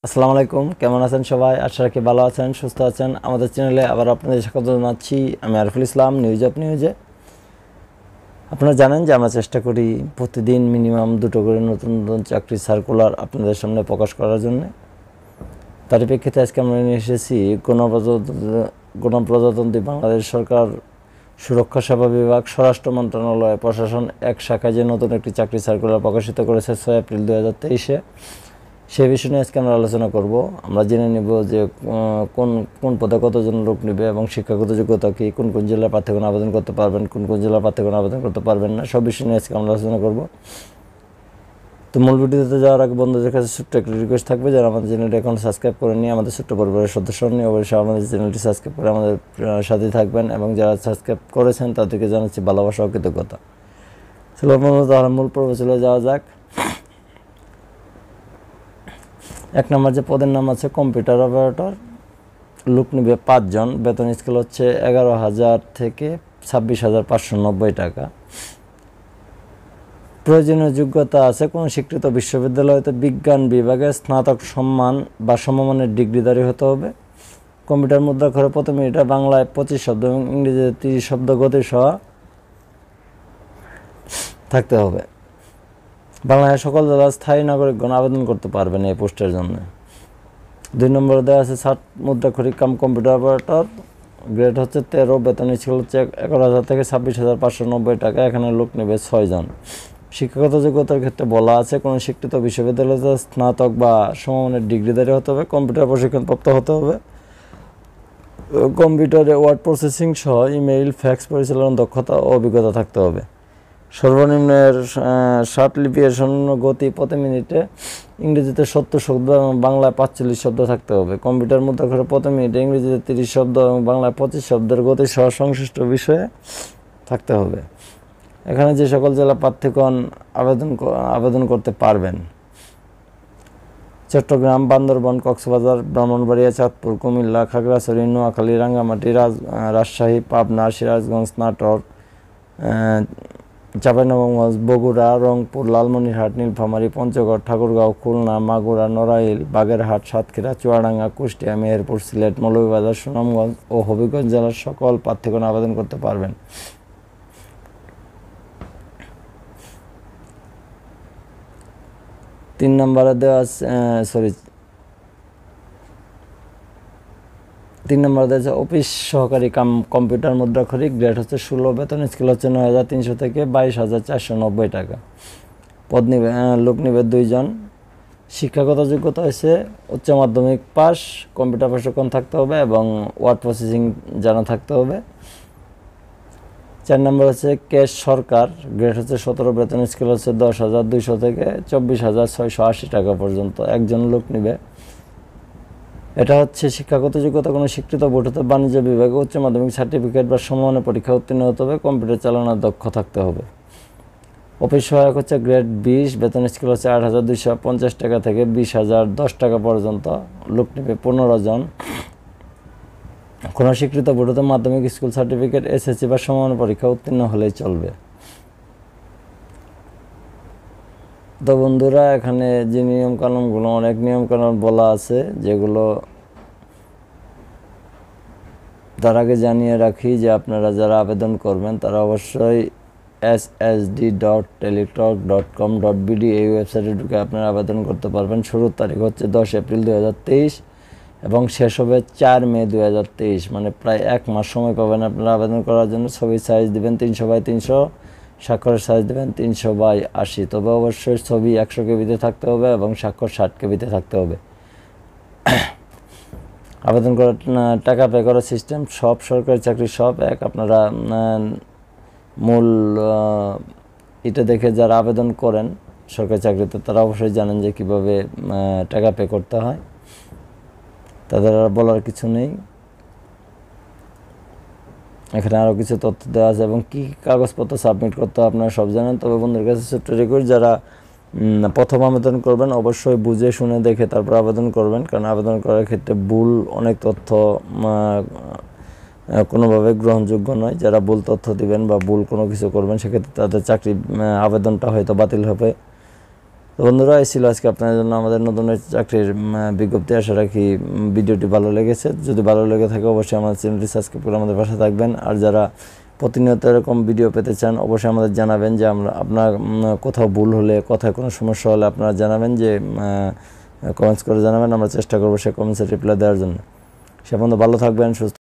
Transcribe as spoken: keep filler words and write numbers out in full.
আসসালামু আলাইকুম, কেমন আছেন সবাই? আশা রাখি ভালো আছেন, সুস্থ আছেন। আমাদের চ্যানেলে আবার আপনাদের স্বাগত জানাচ্ছি। আমি আরফুল ইসলাম, নিউজ অফ নিউজে। আপনারা জানেন যে আমরা চেষ্টা করি প্রতিদিন মিনিমাম দুটো করে নতুন নতুন চাকরি সার্কুলার আপনাদের সামনে প্রকাশ করার জন্য। তার প্রেক্ষিতে আজকে আমরা নিয়ে এসেছি গণপ্রজাতন্ত্রী গণপ্রজাতন্ত্রী বাংলাদেশ সরকার সুরক্ষা সেবা বিভাগ স্বরাষ্ট্র মন্ত্রণালয় প্রশাসন এক শাখায় যে নতুন একটি চাকরি সার্কুলার প্রকাশিত করেছে ছয় এপ্রিল দু হাজার তেইশে। সেই বিষয় নিয়ে আজকে আমরা আলোচনা করব। আমরা জেনে নেব যে কোন কোন পদে কতজন লোক নেবে এবং শিক্ষাগত যোগ্যতা কী, কোন কোন জেলার প্রার্থীগণ আবেদন করতে পারবেন, কোন কোন জেলার প্রার্থীগণ আবেদন করতে পারবেন না, সব বিষয় নিয়ে আজকে আমরা আলোচনা করব। তো মূল ভিডিওতে যাওয়ার আগে বন্ধুদের কাছে ছোট্ট একটা রিকোয়েস্ট থাকবে, যারা আমাদের চ্যানেলটি এখন সাবস্ক্রাইব করে নিয়ে আমাদের ছোট্ট পরিবারের সদস্য নিয়ে অবশ্যই আমাদের চ্যানেলটি সাবস্ক্রাইব করে আমাদের সাথে থাকবেন, এবং যারা সাবস্ক্রাইব করেছেন তাদেরকে জানাচ্ছি ভালোবাসা ও কৃতজ্ঞতা। চলো বন্ধু, তাহলে মূল পর্বে চলে যাওয়া যাক। এক নম্বর যে পদের নাম আছে কম্পিউটার অপারেটর, লোক নিবে পাঁচজন, বেতন স্কেল হচ্ছে এগারো হাজার থেকে ছাব্বিশ হাজার পাঁচশো নব্বই টাকা। প্রয়োজনীয় যোগ্যতা আছে কোনো স্বীকৃত বিশ্ববিদ্যালয়তে বিজ্ঞান বিভাগে স্নাতক সম্মান বা সমমানের ডিগ্রিধারী হতে হবে। কম্পিউটার মুদ্রাক্ষরে প্রতি মিনিটে বাংলায় পঁচিশ শব্দ এবং ইংরেজিতে তিরিশ শব্দ গতি সহ থাকতে হবে। বাংলাদেশের সকল জেলার স্থায়ী নাগরিকগণ আবেদন করতে পারবেন এই পোস্টের জন্য। দুই নম্বরে দেওয়া আছে ষাট মুদ্রাক্ষরিক কাম কম্পিউটার অপারেটর, গ্রেড হচ্ছে তেরো, বেতন স্কেল হচ্ছে এগারো হাজার থেকে ছাব্বিশ হাজার পাঁচশো নব্বই টাকা। এখানে লোক নেবে ছয়জন। শিক্ষাগত যোগ্যতার ক্ষেত্রে বলা আছে কোনো স্বীকৃত বিশ্ববিদ্যালয়তে স্নাতক বা সমমানের ডিগ্রিধারী হতে হবে, কম্পিউটার প্রশিক্ষণপ্রাপ্ত হতে হবে, কম্পিউটারে ওয়ার্ড প্রসেসিং সহ ইমেইল ফ্যাক্স পরিচালনার দক্ষতা ও অভিজ্ঞতা থাকতে হবে। সর্বনিম্নের ষাট লিপি এর সর্বনিম্ন গতি প্রতি মিনিটে ইংরেজিতে সত্তর শব্দ এবং বাংলায় পাঁচচল্লিশ শব্দ থাকতে হবে। কম্পিউটার মুদ্রাক্ষরে প্রতি মিনিটে ইংরেজিতে তিরিশ শব্দ এবং বাংলায় পঁচিশ শব্দের গতি সহ সংশ্লিষ্ট বিষয়ে থাকতে হবে। এখানে যে সকল জেলা প্রার্থীগণ আবেদন আবেদন করতে পারবেন: চট্টগ্রাম, বান্দরবান, কক্সবাজার, ব্রাহ্মণবাড়িয়া, চাঁদপুর, কুমিল্লা, খাগড়াছড়ি, নোয়াখালী, রাঙ্গামাটি, রাজ রাজশাহী, পাবনা, সিরাজগঞ্জ, নাটোর, চাঁপাইনবাবগঞ্জ, বগুড়া, রংপুর, লালমনিরহাট, নীলফামারী, পঞ্চগড়, ঠাকুরগাঁও, খুলনা, মাগুরা, নড়াইল, বাগেরহাট, সাতক্ষীরা, চুয়াডাঙ্গা, কুষ্টিয়া, মেহেরপুর, সিলেট, মৌলভীবাজার, সুনামগঞ্জ ও হবিগঞ্জ জেলার সকল প্রার্থীগণ আবেদন করতে পারবেন। তিন নম্বরে দেওয়া সরি তিন নম্বরে দেওয়া আছে অফিস সহকারী কাম কম্পিউটার মুদ্রাক্ষরিক, গ্রেড হচ্ছে ষোলো, বেতন স্কেল হচ্ছে নয় হাজার তিনশো থেকে বাইশ হাজার চারশো নব্বই টাকা। পদ নিবে লোক নিবে দুইজন। শিক্ষাগত যোগ্যতা হচ্ছে উচ্চ মাধ্যমিক পাস, কম্পিউটার প্রশিক্ষণ থাকতে হবে এবং ওয়ার্ড প্রসেসিং জানা থাকতে হবে। চার নম্বর হচ্ছে কেশ সরকার, গ্রেড হচ্ছে সতেরো, বেতন স্কেল হচ্ছে দশ হাজার দুইশো থেকে চব্বিশ হাজার ছয়শো আশি টাকা পর্যন্ত। একজন লোক নিবে। এটা হচ্ছে শিক্ষাগত যোগ্যতা কোনো স্বীকৃত বোর্ড হতে বাণিজ্য বিভাগে উচ্চ মাধ্যমিক সার্টিফিকেট বা সমমানের পরীক্ষা উত্তীর্ণ হতে হবে, কম্পিউটার চালানোর দক্ষ থাকতে হবে। অফিস সহায়ক হচ্ছে গ্রেড বিশ, বেতন স্কেল হচ্ছে আট হাজার দুইশো পঞ্চাশ টাকা থেকে বিশ হাজার দশ টাকা পর্যন্ত। লোক নেবে পনেরো জন। কোনো স্বীকৃত বোর্ড হতে মাধ্যমিক স্কুল সার্টিফিকেট, এসএসসি বা সমমানের পরীক্ষা উত্তীর্ণ হলেই চলবে। তো বন্ধুরা, এখানে যে নিয়মকানুনগুলো, অনেক নিয়মকানুন বলা আছে, যেগুলো তার আগে জানিয়ে রাখি যে আপনারা যারা আবেদন করবেন তারা অবশ্যই S S D dot Teletalk dot com dot BD এই ওয়েবসাইটে ঢুকে আপনারা আবেদন করতে পারবেন। শুরুর তারিখ হচ্ছে দশ এপ্রিল দু হাজার তেইশ এবং শেষ হবে চার মে দু হাজার তেইশ, মানে প্রায় এক মাস সময় পাবেন আপনারা আবেদন করার জন্য। ছবির সাইজ দেবেন তিনশো বাই তিনশো, স্বাক্ষরের সাইজ দেবেন তিনশো বাই আশি। তবে অবশ্যই ছবি একশো কেবিতে থাকতে হবে এবং স্বাক্ষর ষাট কেবিতে থাকতে হবে। আবেদন করার টাকা পে করার সিস্টেম সব সরকারি চাকরি সব এক। আপনারা মূল এটা দেখে যারা আবেদন করেন সরকারি চাকরিতে তারা অবশ্যই জানেন যে কীভাবে টাকা পে করতে হয়, তাদের আর বলার কিছু নেই। এখানে আরও কিছু তথ্য দেওয়া আছে এবং কী কাগজপত্র সাবমিট করতে হয় আপনারা সব জানেন। তবে বন্ধুদের কাছে ছোট্ট রিকোয়েস্ট, যারা প্রথম আবেদন করবেন অবশ্যই বুঝে শুনে দেখে তারপর আবেদন করবেন, কারণ আবেদন করার ক্ষেত্রে ভুল অনেক তথ্য কোনোভাবে গ্রহণযোগ্য নয়। যারা ভুল তথ্য দিবেন বা ভুল কোনো কিছু করবেন সেক্ষেত্রে তাদের চাকরি আবেদনটা হয়তো বাতিল হবে। তো বন্ধুরা, এই ছিল আজকে আপনাদের জন্য আমাদের নতুন চাকরির বিজ্ঞপ্তি। আশা রাখি ভিডিওটি ভালো লেগেছে। যদি ভালো লেগে থাকে অবশ্যই আমাদের চ্যানেলটি সাবস্ক্রাইব করে আমাদের পাশে থাকবেন। আর যারা প্রতিনিয়ত এরকম ভিডিও পেতে চান অবশ্যই আমাদের জানাবেন যে আমরা আপনার কোথাও ভুল হলে, কোথায় কোনো সমস্যা হলে আপনারা জানাবেন, যে কমেন্টস করে জানাবেন। আমরা চেষ্টা করবো সে কমেন্টসে রিপ্লাই দেওয়ার জন্য। সে পর্যন্ত ভালো থাকবেন, সুস্থ